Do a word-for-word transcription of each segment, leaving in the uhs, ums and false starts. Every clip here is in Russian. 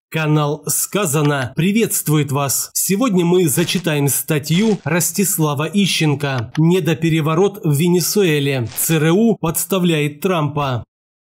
Канал «Сказано» приветствует вас. Сегодня мы зачитаем статью Ростислава Ищенко «Недопереворот в Венесуэле. ЦРУ подставляет Трампа».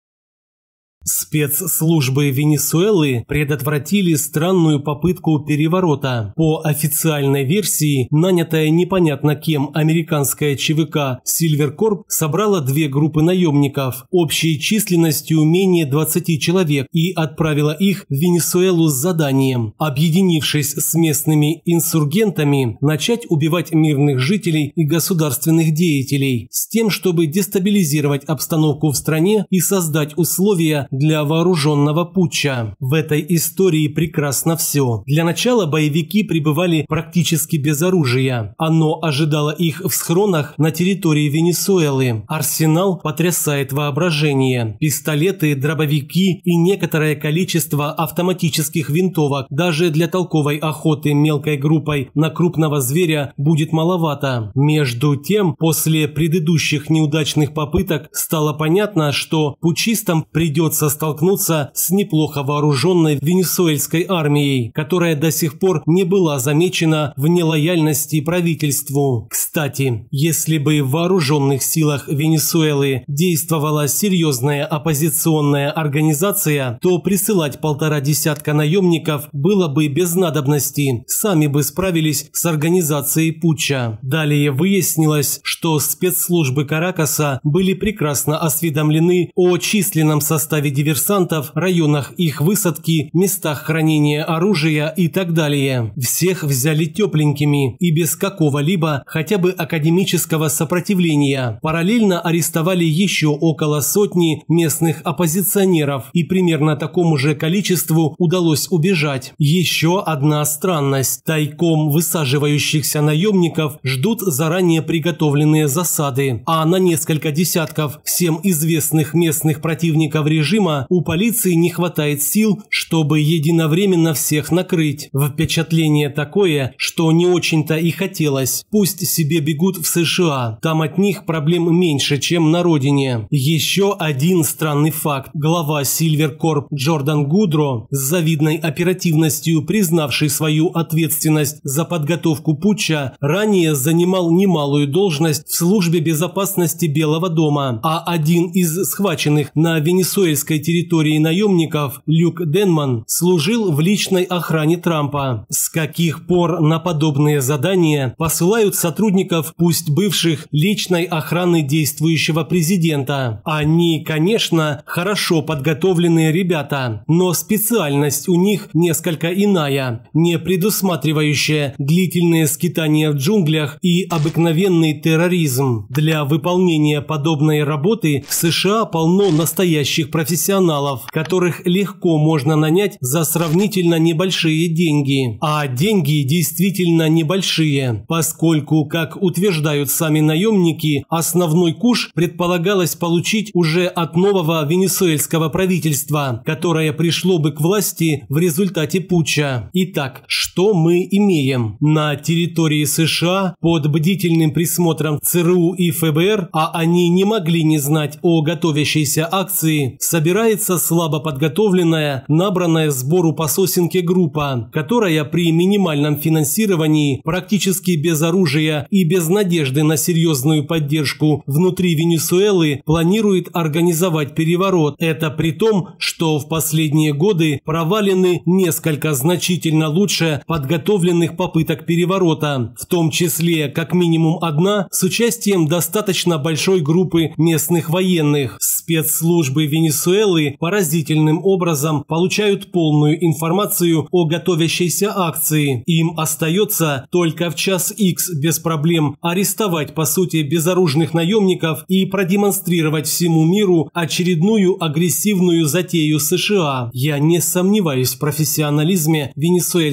Спецслужбы Венесуэлы предотвратили странную попытку переворота. По официальной версии, нанятая непонятно кем американская ЧВК Silvercorp собрала две группы наемников общей численностью менее двадцати человек и отправила их в Венесуэлу с заданием, объединившись с местными инсургентами, начать убивать мирных жителей и государственных деятелей с тем, чтобы дестабилизировать обстановку в стране и создать условия для вооруженного путча. В этой истории прекрасно все. Для начала боевики пребывали практически без оружия. Оно ожидало их в схронах на территории Венесуэлы. Арсенал потрясает воображение. Пистолеты, дробовики и некоторое количество автоматических винтовок даже для толковой охоты мелкой группой на крупного зверя будет маловато. Между тем, после предыдущих неудачных попыток стало понятно, что путчистам придется столкнуться с неплохо вооруженной венесуэльской армией, которая до сих пор не была замечена в нелояльности правительству. Кстати, если бы в вооруженных силах Венесуэлы действовала серьезная оппозиционная организация, то присылать полтора десятка наемников было бы без надобности, сами бы справились с организацией путча. Далее выяснилось, что спецслужбы Каракаса были прекрасно осведомлены о численном составе диверсантов, районах их высадки, местах хранения оружия и так далее. Всех взяли тепленькими и без какого-либо хотя бы академического сопротивления. Параллельно арестовали еще около сотни местных оппозиционеров, и примерно такому же количеству удалось убежать. Еще одна странность. Тайком высаживающихся наемников ждут заранее приготовленные засады, а на несколько десятков всем известных местных противников режима у полиции не хватает сил, чтобы единовременно всех накрыть. Впечатление такое, что не очень-то и хотелось. Пусть себе бегут в США, там от них проблем меньше, чем на родине. Еще один странный факт. Глава Silvercorp Джордан Гудро, с завидной оперативностью признавший свою ответственность за подготовку путча, ранее занимал немалую должность в службе безопасности Белого дома, а один из схваченных на венесуэльской территории наемников, Люк Денман, служил в личной охране Трампа. С каких пор на подобные задания посылают сотрудников, пусть бывших, личной охраны действующего президента? Они, конечно, хорошо подготовленные ребята, но специальность у них несколько иная, не предусматривающая длительные скитания в джунглях и обыкновенный терроризм. Для выполнения подобной работы в США полно настоящих профессионалов, которых легко можно нанять за сравнительно небольшие деньги. А деньги действительно небольшие, поскольку, как утверждают сами наемники, основной куш предполагалось получить уже от нового венесуэльского правительства, которое пришло бы к власти в результате путча. Итак, что мы имеем? На территории США под бдительным присмотром ЦРУ и ФБР, а они не могли не знать о готовящейся акции, собирается слабо подготовленная, набранная сбору по сосенке группа, которая при минимальном финансировании, практически без оружия и без надежды на серьезную поддержку внутри Венесуэлы, планирует организовать переворот. Это при том, что в последние годы провалены несколько значительно лучше подготовленных попыток переворота, в том числе как минимум одна с участием достаточно большой группы местных военных. Спецслужбы Венесуэлы поразительным образом получают полную информацию о готовящейся акции. Им остается только в час икс без проблем арестовать по сути безоружных наемников и продемонстрировать всему миру очередную агрессивную затею США. Я не сомневаюсь в профессионализме венесуэльских спецслужб.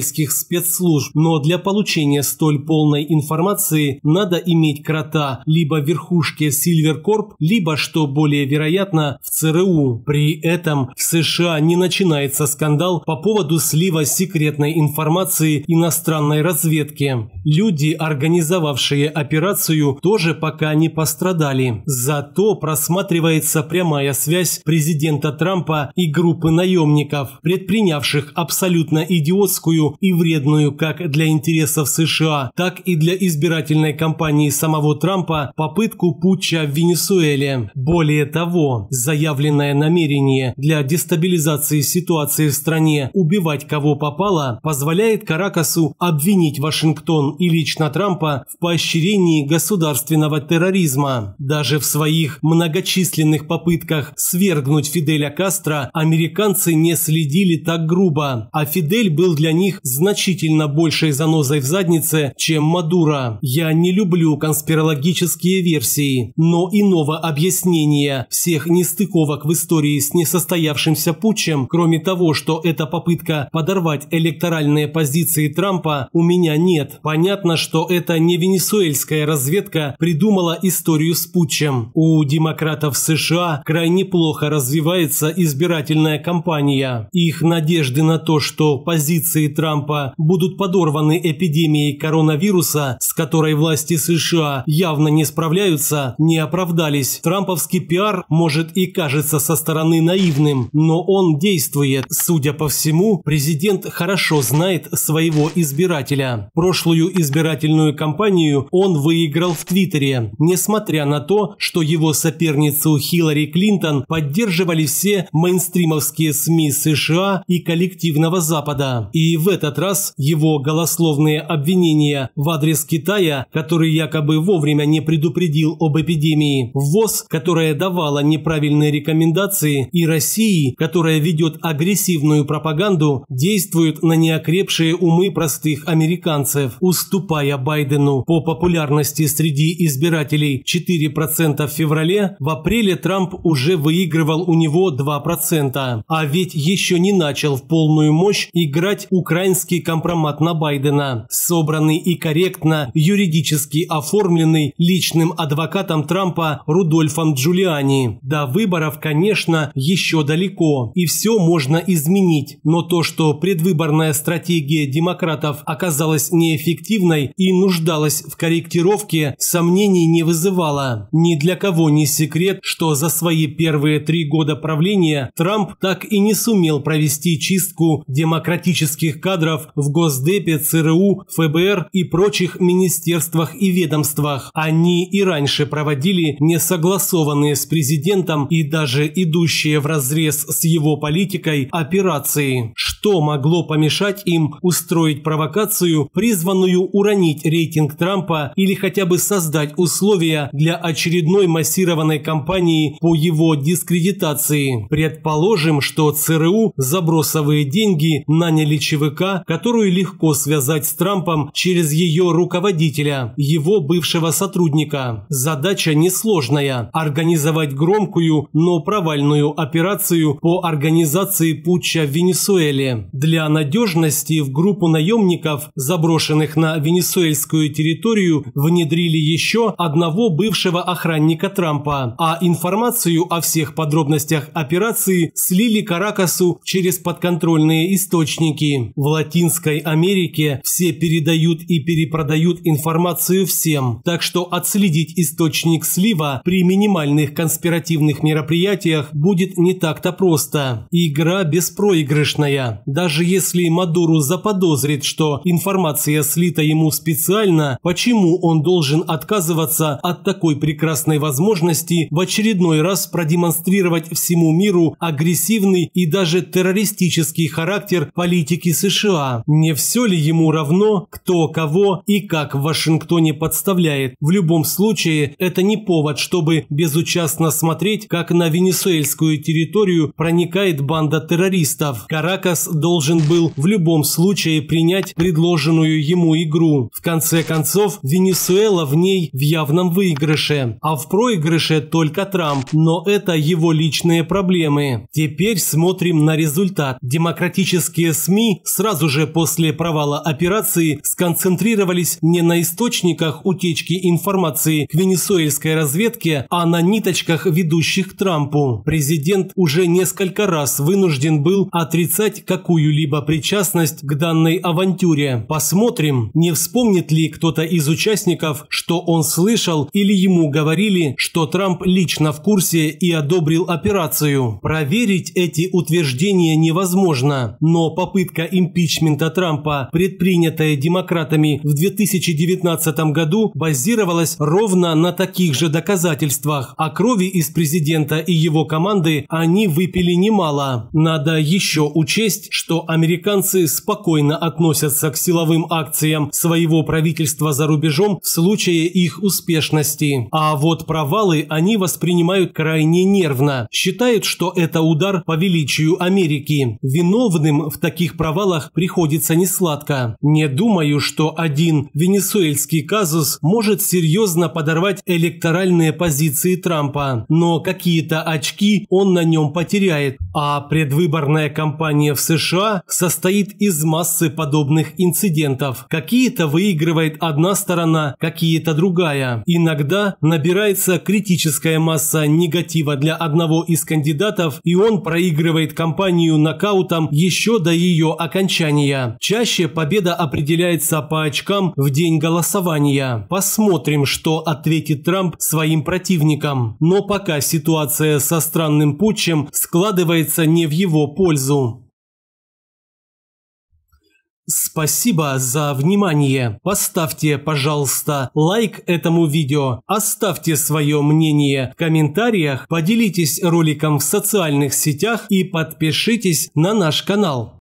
спецслужб, но для получения столь полной информации надо иметь крота либо в верхушке Silver Corp, либо, что более вероятно, в ЦРУ. При этом в США не начинается скандал по поводу слива секретной информации иностранной разведки. Люди, организовавшие операцию, тоже пока не пострадали. Зато просматривается прямая связь президента Трампа и группы наемников, предпринявших абсолютно идиотскую и вредную как для интересов США, так и для избирательной кампании самого Трампа попытку путча в Венесуэле. Более того, заявленное намерение для дестабилизации ситуации в стране убивать кого попало позволяет Каракасу обвинить Вашингтон и лично Трампа в поощрении государственного терроризма. Даже в своих многочисленных попытках свергнуть Фиделя Кастро американцы не следили так грубо, а Фидель был для них значительно большей занозой в заднице, чем Мадуро. Я не люблю конспирологические версии, но иного объяснения всех нестыковок в истории с несостоявшимся путчем, кроме того, что это попытка подорвать электоральные позиции Трампа, у меня нет. Понятно, что это не венесуэльская разведка придумала историю с путчем. У демократов США крайне плохо развивается избирательная кампания. Их надежды на то, что позиции Трампа будут подорваны эпидемией коронавируса, с которой власти США явно не справляются, не оправдались. Трамповский пиар может и кажется со стороны наивным, но он действует. Судя по всему, президент хорошо знает своего избирателя. Прошлую избирательную кампанию он выиграл в Твиттере, несмотря на то, что его соперницу Хиллари Клинтон поддерживали все мейнстримовские СМИ США и коллективного Запада. И в этот раз его голословные обвинения в адрес Китая, который якобы вовремя не предупредил об эпидемии, ВОЗ, которая давала неправильные рекомендации, и России, которая ведет агрессивную пропаганду, действуют на неокрепшие умы простых американцев. Уступая Байдену по популярности среди избирателей четыре процента в феврале, в апреле Трамп уже выигрывал у него два процента. А ведь еще не начал в полную мощь играть украинский компромат на Байдена, собранный и корректно юридически оформленный личным адвокатом Трампа Рудольфом Джулиани. До выборов, конечно, еще далеко, и все можно изменить, но то, что предвыборная стратегия демократов оказалась неэффективной и нуждалась в корректировке, сомнений не вызывало. Ни для кого не секрет, что за свои первые три года правления Трамп так и не сумел провести чистку демократических кадров в Госдепе, ЦРУ, ФБР и прочих министерствах и ведомствах. Они и раньше проводили несогласованные с президентом и даже идущие вразрез с его политикой операции. Что могло помешать им устроить провокацию, призванную уронить рейтинг Трампа или хотя бы создать условия для очередной массированной кампании по его дискредитации? Предположим, что ЦРУ за бросовые деньги наняли ЧВК, которую легко связать с Трампом через ее руководителя, его бывшего сотрудника. Задача несложная – организовать громкую, но провальную операцию по организации путча в Венесуэле. Для надежности в группу наемников, заброшенных на венесуэльскую территорию, внедрили еще одного бывшего охранника Трампа, а информацию о всех подробностях операции слили Каракасу через подконтрольные источники. В Латинской Америке все передают и перепродают информацию всем, так что отследить источник слива при минимальных конспиративных мероприятиях будет не так-то просто. Игра беспроигрышная. Даже если Мадуро заподозрит, что информация слита ему специально, почему он должен отказываться от такой прекрасной возможности в очередной раз продемонстрировать всему миру агрессивный и даже террористический характер политики США? Не все ли ему равно, кто кого и как в Вашингтоне подставляет? В любом случае, это не повод, чтобы безучастно смотреть, как на венесуэльскую территорию проникает банда террористов. Каракас сейчас должен был в любом случае принять предложенную ему игру. В конце концов, Венесуэла в ней в явном выигрыше, а в проигрыше только Трамп, но это его личные проблемы. Теперь смотрим на результат. Демократические СМИ сразу же после провала операции сконцентрировались не на источниках утечки информации к венесуэльской разведке, а на ниточках, ведущих к Трампу. Президент уже несколько раз вынужден был отрицать какую-либо причастность к данной авантюре. Посмотрим, не вспомнит ли кто-то из участников, что он слышал или ему говорили, что Трамп лично в курсе и одобрил операцию. Проверить эти утверждения невозможно, но попытка импичмента Трампа, предпринятая демократами в две тысячи девятнадцатом году, базировалась ровно на таких же доказательствах, а крови из президента и его команды они выпили немало. Надо еще учесть, что американцы спокойно относятся к силовым акциям своего правительства за рубежом в случае их успешности. А вот провалы они воспринимают крайне нервно, считают, что это удар по величию Америки. Виновным в таких провалах приходится несладко. Не думаю, что один венесуэльский казус может серьезно подорвать электоральные позиции Трампа, но какие-то очки он на нем потеряет, а предвыборная кампания в США состоит из массы подобных инцидентов. Какие-то выигрывает одна сторона, какие-то другая. Иногда набирается критическая масса негатива для одного из кандидатов, и он проигрывает кампанию нокаутом еще до ее окончания. Чаще победа определяется по очкам в день голосования. Посмотрим, что ответит Трамп своим противникам. Но пока ситуация со странным путчем складывается не в его пользу. Спасибо за внимание. Поставьте, пожалуйста, лайк этому видео, оставьте свое мнение в комментариях, поделитесь роликом в социальных сетях и подпишитесь на наш канал.